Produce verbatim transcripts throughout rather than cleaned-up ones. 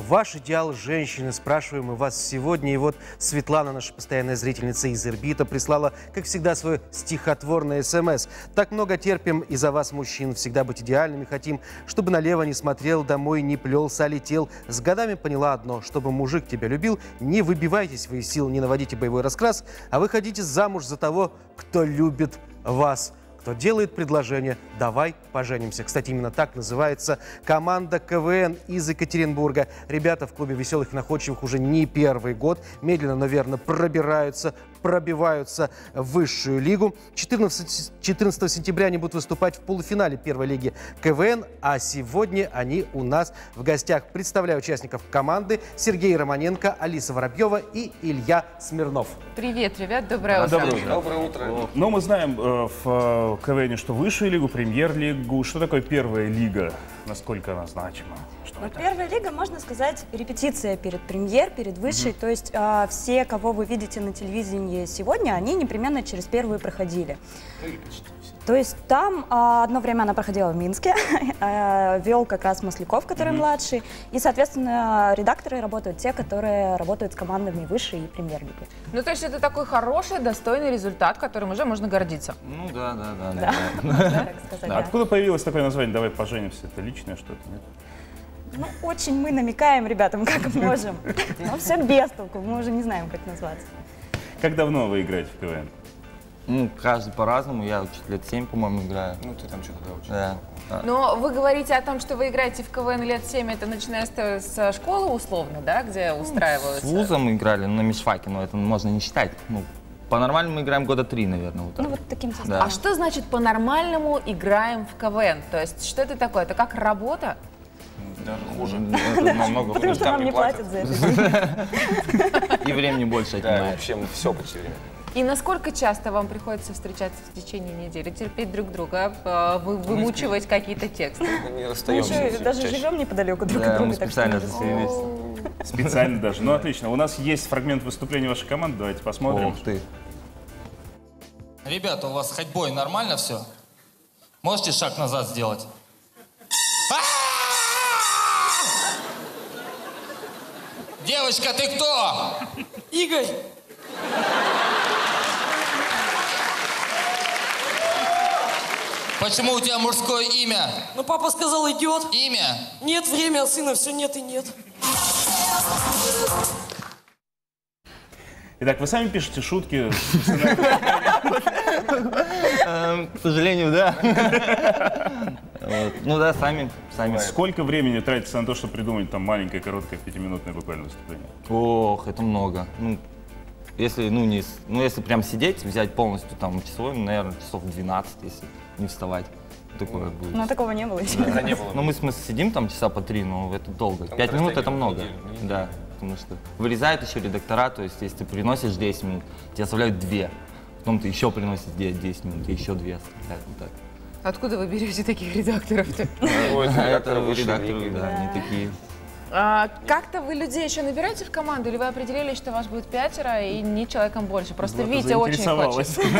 Ваш идеал женщины, спрашиваем мы вас сегодня. И вот Светлана, наша постоянная зрительница из Ирбита, прислала, как всегда, свое стихотворное смс. Так много терпим из-за вас, мужчин, всегда быть идеальными хотим, чтобы налево не смотрел, домой не плелся, а летел. С годами поняла одно, чтобы мужик тебя любил, не выбивайтесь вы из сил, не наводите боевой раскрас, а выходите замуж за того, кто любит вас. Кто делает предложение «давай поженимся». Кстати, именно так называется команда КВН из Екатеринбурга. Ребята в клубе веселых и находчивых уже не первый год. Медленно, но верно пробираются, пробиваются в высшую лигу. четырнадцатого сентября они будут выступать в полуфинале первой лиги КВН, а сегодня они у нас в гостях. Представляю участников команды: Сергей Романенко, Алиса Воробьева и Илья Смирнов. Привет, ребят, доброе утро. Доброе утро. Доброе утро. Но мы знаем э, в КВН, что высшую лигу, премьер-лигу. Что такое первая лига? Насколько она значима? Ну, первая лига, можно сказать, репетиция перед премьер, перед высшей. Mm-hmm. То есть э, все, кого вы видите на телевидении сегодня, они непременно через первую проходили. То есть там э, одно время она проходила в Минске, э, вел как раз Масляков, который mm-hmm. младший. И, соответственно, редакторы работают те, которые работают с командами высшей и премьер-лиги. Ну, то есть это такой хороший, достойный результат, которым уже можно гордиться. Ну, да, да, да. Да, можно так сказать, да. Откуда появилось такое название «Давай поженимся»? Это личное что-то, нет? Ну, очень мы намекаем ребятам, как можем. Но все без толку, мы уже не знаем, как назваться. Как давно вы играете в КВН? Ну, каждый по-разному. Я чуть лет семь, по-моему, играю. Ну, ты там что-то учишь. Да. Но вы говорите о том, что вы играете в КВН лет семь, это начиная с, с школы условно, да, где устраиваются? С вузом мы играли на мисфаке, но это можно не считать. Ну, по-нормальному мы играем года три, наверное. Вот ну, вот таким составом. Да. А что значит по-нормальному играем в КВН? То есть что это такое? Это как работа? Даже хуже. Это намного Потому хуже. что нам не платят за это. И времени больше Да, отнимает. вообще все почти время. И насколько часто вам приходится встречаться в течение недели, терпеть друг друга, вы, вымучивать какие-то тексты? Мы не Мы расстаемся. еще даже живем неподалеку друг от Да, друга. мы так специально что- заселились. Специально даже. Ну, отлично. У нас есть фрагмент выступления вашей команды. Давайте посмотрим. Ух ты. Ребята, у вас с ходьбой нормально все? Можете шаг назад сделать? Девочка, ты кто? Игорь! Почему у тебя мужское имя? Ну, папа сказал, идет. Имя? Нет, время, а сына все нет и нет. Итак, вы сами пишете шутки? К сожалению, да. Ну да, сами. сами. Сколько времени тратится на то, чтобы придумать там маленькое, короткое, пятиминутное буквально выступление? Ох, это много. Ну, если, ну, не, ну, если прям сидеть, взять полностью там часовой, наверное, часов двенадцать, если не вставать. Такое будет. Ну, такого не было еще. Да, не было. Ну, мы, в смысле, сидим там часа по три, но это долго. Там Пять минут это растягивают много. неделю, неделю. Да, потому что вырезают еще редактора, то есть если ты приносишь десять минут, тебе оставляют две. Потом ты еще приносишь десять минут, и еще две оставляют. Вот так. Откуда вы берете таких редакторов-то? Ой, А редакторы это высшей редакторы, лиги. да, они такие. А, как-то вы людей еще набираете в команду, или вы определили, что вас будет пятеро и не человеком больше? Просто Вот Витя очень заинтересовалась. хочет.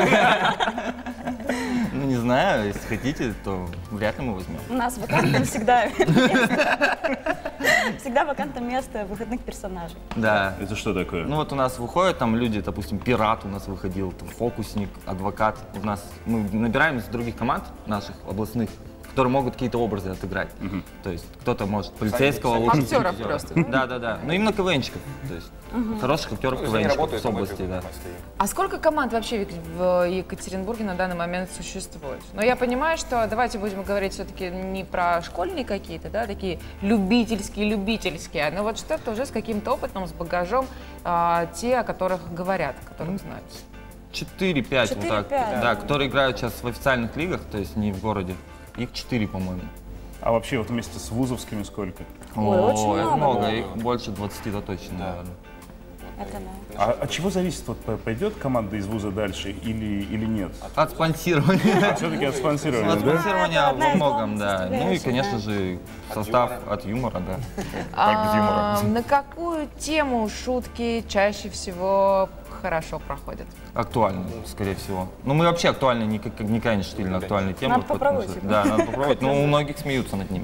Ну, не знаю, если хотите, то вряд ли мы возьмем. У нас вакантно всегда место. Всегда вакантно место выходных персонажей. Да. Это что такое? Ну вот у нас выходят там люди, допустим, пират у нас выходил, там, фокусник, адвокат. У нас мы набираем из других команд наших областных, которые могут какие-то образы отыграть. Угу. То есть кто-то может полицейского сами. лучше. Актеров актера. просто. Да, да, да. Ну именно КВНщиков. То есть хороших актеров Ну, если они КВНщиков работают, с там области, это да. стоит. А сколько команд вообще в Екатеринбурге на данный момент существует? Но я понимаю, что давайте будем говорить все-таки не про школьные какие-то, да, такие любительские-любительские, но вот что-то уже с каким-то опытом, с багажом, а, те, о которых говорят, о которых знают. четыре-пять вот так. четыре-пять. Да, которые играют сейчас в официальных лигах, то есть не в городе. Их четыре, по-моему. А вообще вот вместе с вузовскими сколько? Ой, очень это много, много. да. Их больше двадцати, да, точно, наверное. Это да. А от чего зависит, вот п- пойдет команда из вуза дальше или, или нет? От спонсирования. А все-таки от спонсирования, От да? спонсирования это одна во из многом, главных да. Ну и, составляющих, конечно да. же, состав от юмора, да. А, без юмора. на какую тему шутки чаще всего хорошо проходят? Актуально, скорее всего. Ну, мы вообще актуальны, никак- никогда не шутили на актуальные темы. Надо потому попробовать что- их. Да, надо попробовать. Но у многих смеются над ними.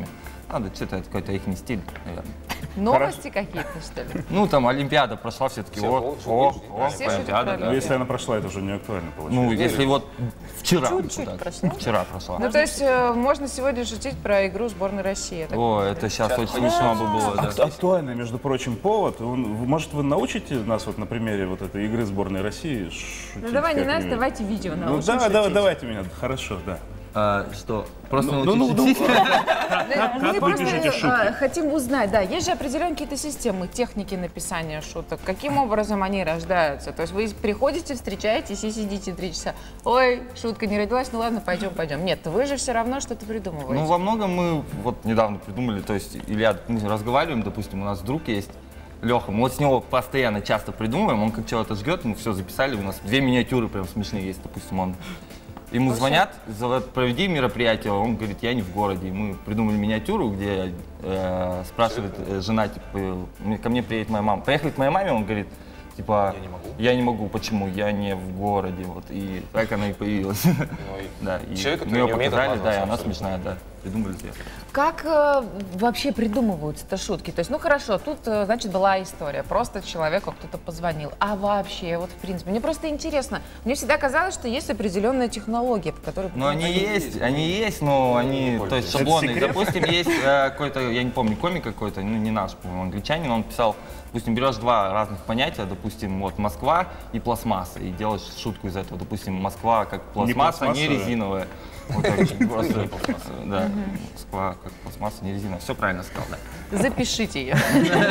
Надо читать какой-то их стиль, наверное. Новости какие-то, что ли? Ну, там Олимпиада прошла, все-таки, Все, о, лучше о, шутить, о, Все шутят Олимпиада, про да. Ну, если она прошла, это уже не актуально получается. Ну, если вот вчера. Чуть-чуть вот так, прошла. Вчера прошла. Ну, то есть э, можно сегодня шутить про игру сборной России. я так О, понимаю. это сейчас очень смешно бы было, да. Ак- Актуальный, между прочим, повод. Он- вы- Может, вы научите нас вот на примере вот этой игры сборной России шутить? Ну давай не нас, как-нибудь? давайте видео Ну научим да, да, шутить. давайте меня. Хорошо, да. А, что? Просто Ну, ну, научить ну, шутить? Да, как мы вы просто пишете шутки? э, хотим узнать, да, есть же определенные какие-то системы, техники написания шуток, каким образом они рождаются. То есть вы приходите, встречаетесь и сидите три часа. Ой, шутка не родилась, ну ладно, пойдем, пойдем. Нет, вы же все равно что-то придумываете. Ну, во многом мы вот недавно придумали, то есть, Илья, мы разговариваем, допустим, у нас друг есть, Леха, мы вот с него постоянно часто придумываем, он как чего-то ждет, мы все записали, у нас две миниатюры прям смешные есть, допустим, он. Ему звонят, говорят, проведи мероприятие, он говорит, я не в городе. И мы придумали миниатюру, где э, спрашивает э, жена, типа, «Мне- ко мне приедет моя мама. Поехали к моей маме, он говорит, типа, Я не могу. я не могу, почему? Я не в городе. Вот, и так она и появилась. Ну, и Да, и человек, который мы ее не умеет показали, да, и отмазываться она абсолютно. смешная, да. Придумали здесь. Как э, вообще придумываются-то шутки? То есть, ну хорошо, тут, э, значит, была история, просто человеку кто-то позвонил. А вообще, вот в принципе, мне просто интересно. Мне всегда казалось, что есть определенная технология, по которой... Ну, они есть, они есть, но они, то есть Это шаблоны. секрет? Допустим, есть э, какой-то, я не помню, комик какой-то, ну не наш, по-моему, англичанин, он писал, допустим, берешь два разных понятия, допустим, вот Москва и пластмасса, и делаешь шутку из этого. Допустим, Москва как пластмасса, не, пластмассовая. резиновая. Вот так, просто, да, Москва как пластмасса, не резиновая. Все правильно сказал, да. Запишите ее.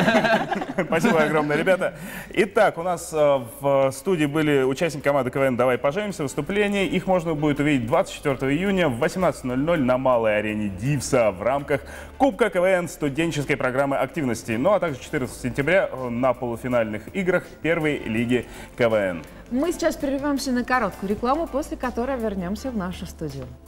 Спасибо огромное, ребята. Итак, у нас э, в студии были участники команды КВН «Давай поженимся», выступления. Их можно будет увидеть двадцать четвёртого июня в восемнадцать ноль ноль на малой арене Дивса в рамках Кубка КВН студенческой программы активности. Ну а также четырнадцатого сентября на полуфинальных играх первой лиги КВН. Мы сейчас прервемся на короткую рекламу, после которой вернемся в нашу студию.